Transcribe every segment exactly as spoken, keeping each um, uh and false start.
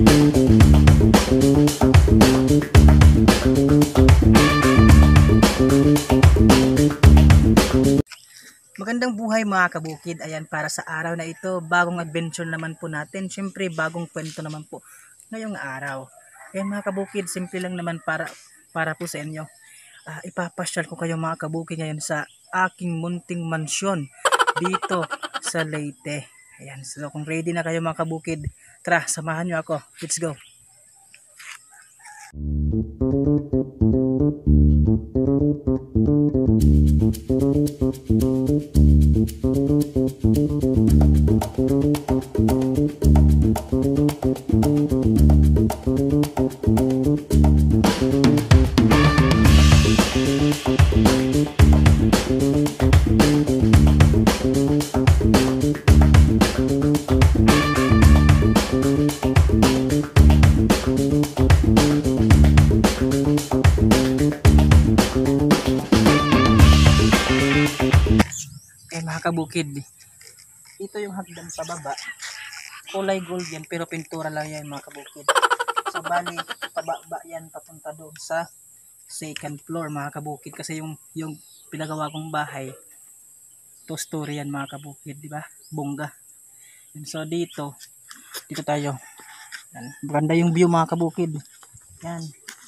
Magandang buhay mga kabukid. Ayan, para sa araw na ito, bagong adventure naman po natin. Siyempre, bagong kwento naman po ngayong araw. Ayan mga kabukid, simple lang naman para, para po sa inyo. Uh, ipapasyal ko kayo mga kabukid ngayon sa aking munting mansyon dito sa Leyte. Ayan, so kung ready na kayo mga kabukid, tara, samahan nyo ako. Let's go! Kabukid, ito yung hagdan sa baba, kulay gold yan pero pintura lang yan mga kabukid. So bali pababa yan papunta doon sa second floor mga kabukid, kasi yung yung pinagawa kong bahay two story yan mga kabukid, di ba? Bongga. And so dito dito tayo, yan, maganda yung view mga kabukid. Yan,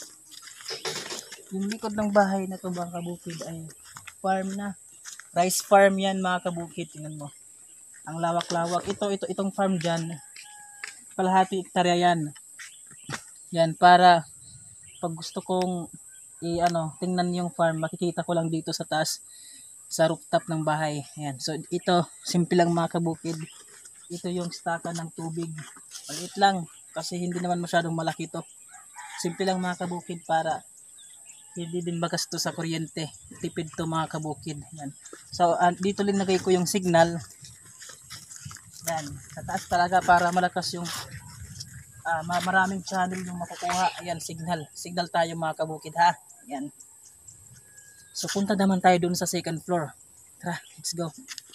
yung likod ng bahay na to mga kabukid ay farm na. Rice farm yan mga kabukid, tingnan mo. Ang lawak-lawak. Ito, ito, itong farm dyan, kalahati hektarya yan. Yan, para pag gusto kong i, ano, tingnan yung farm, makikita ko lang dito sa taas, sa rooftop ng bahay. Yan. So ito, simple lang mga kabukid. Ito yung staka ng tubig. Maliit lang, kasi hindi naman masyadong malaki ito. Simple lang mga kabukid para hindi din magastos sa kuryente. Tipid to mga kabukid. Yan. So uh, dito din lagay ko yung signal. Yan. Sa taas talaga para malakas yung uh, maraming channel yung makukuha. Ayan, signal. Signal tayo mga kabukid ha. Yan. So punta naman tayo dun sa second floor. Tara, let's go.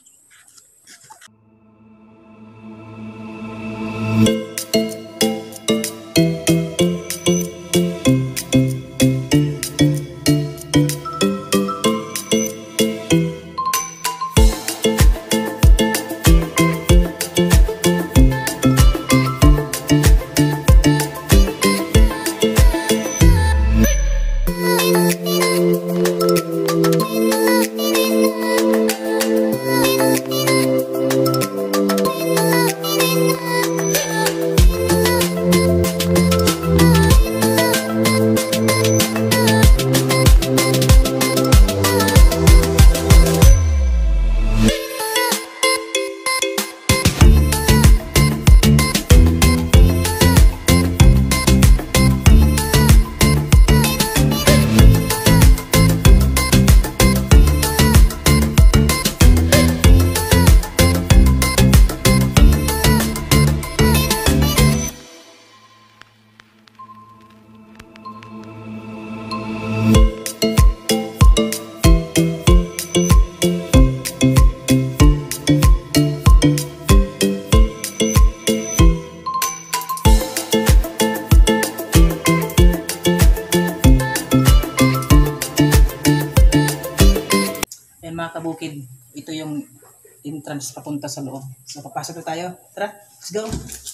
Mga kabukid, ito yung entrance papunta sa loob. So papasok na tayo. Tara, let's go.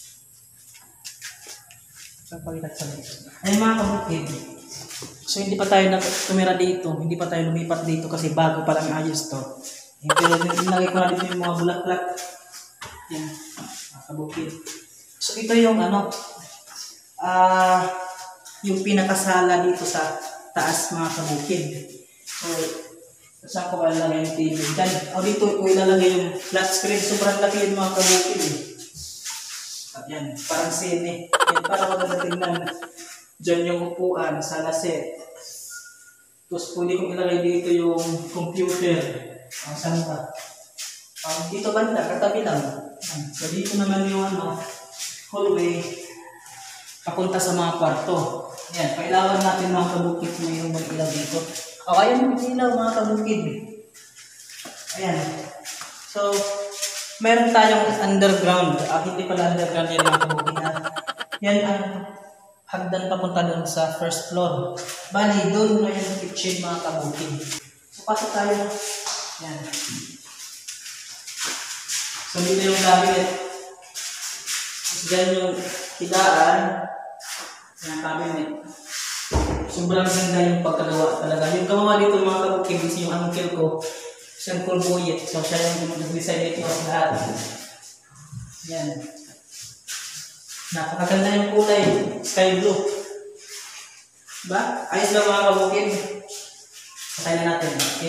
So palitat sa loob. Ayun mga kabukid. So hindi pa tayo tumira dito, hindi pa tayo lumipat dito kasi bago pa lang ayos to. Eh, pero nilagay ko na dito yung mga bulaklak. Yan, mga kabukid. So ito yung ano, ah uh, yung pinakasala dito sa taas mga kabukid. So saan ko ba ilalagay yung T V? Dyan, o dito ko ilalagay yung flat screen. Sobrang laki yung mga kabukid eh. At yan, parang sine. Yan, para maganda tingnan. Dyan yung upuan, sala set. Tapos pwede kong ilagay dito yung computer. Ang saan ba? Um, dito banda, katabi lang. So dito naman yung ano, hallway. Papunta sa mga kwarto. Yan, pailawan natin mga kabukid na yung mag-ilaw dito. O, oh, ayan yung ilaw mga kabukid. Ayan. So, meron tayong underground. Ah, hindi pala underground yan mga kabukid. Yan ang hagdan papunta doon sa first floor. Bali, doon na yung kitchen mga kabukid. So, pasok tayo. Yan. So, dito yung cabinet. Tapos dyan yung hidaan. Yan, cabinet. Sobrang ganda yung pagkagawa talaga. Yung gawa dito mga kabukid is yung uncle ko. Siyang kulbuyet. So, siya yung nag-design dito sa lahat. Yan. Napakaganda yung kulay. Sky blue. Diba? Ayos lang mga kabukid. Patay na natin. Okay?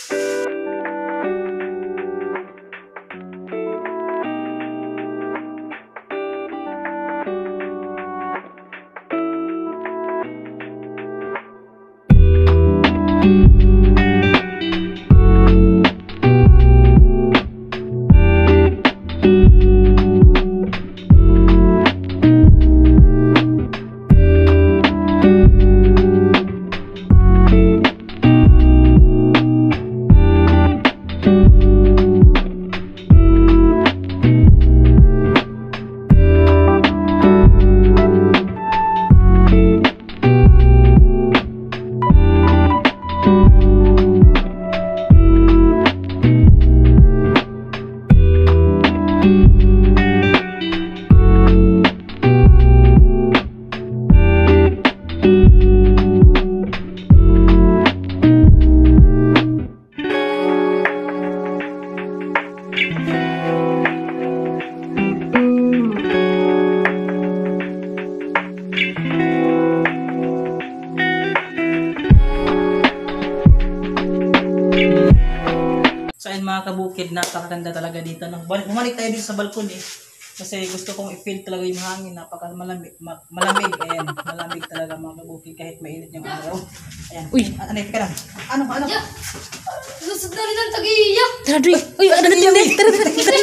So ayun mga kabukid, napakaganda talaga dito. No? Bumalik tayo dito sa balkon eh. Kasi gusto kong i-feel talaga yung hangin. Napaka malamig. Ma malamig. Ayan. Malamig talaga mga kabukid kahit mainit yung araw. Ayan. Uy! Ano yun? Teka lang. Ano ba? Ano ba? Susod na rin ang tag-iiyak. Tara, Dre. Uy, ano na yun? Tara, tara, tara.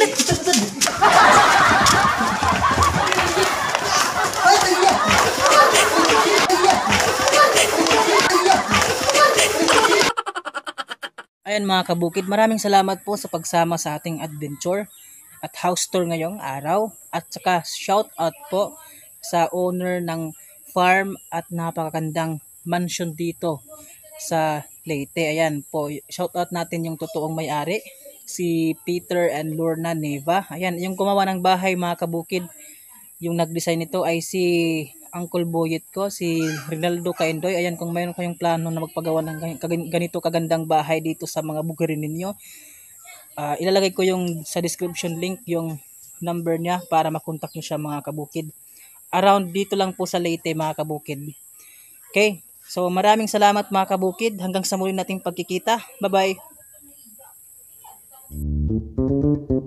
Ay, tagya! Ayan mga kabukid, maraming salamat po sa pagsama sa ating adventure at house tour ngayong araw. At saka shout out po sa owner ng farm at napakagandang mansion dito sa Leyte. Ayan po, shout out natin yung totoong may-ari, si Peter and Lorna Neva. Ayan, yung gumawa ng bahay mga kabukid, yung nag-design nito ay si Uncle Boyet ko, si Reynaldo N.Caindoy. Ayan, kung mayroon kayong plano na magpagawa ng ganito kagandang bahay dito sa mga bukirin ninyo, uh, ilalagay ko yung sa description link yung number niya para makontak nyo siya mga kabukid. Around dito lang po sa Leyte mga kabukid. Okay, so maraming salamat mga kabukid. Hanggang sa muli nating pagkikita. Bye bye.